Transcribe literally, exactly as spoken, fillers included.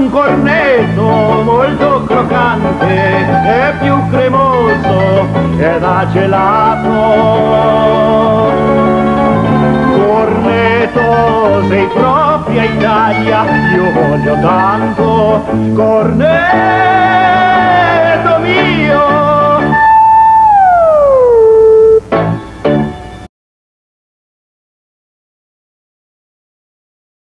un cornetto molto croccante e più cremoso e da gelato. Cornetto, sei propria Italia, io voglio tanto cornetto.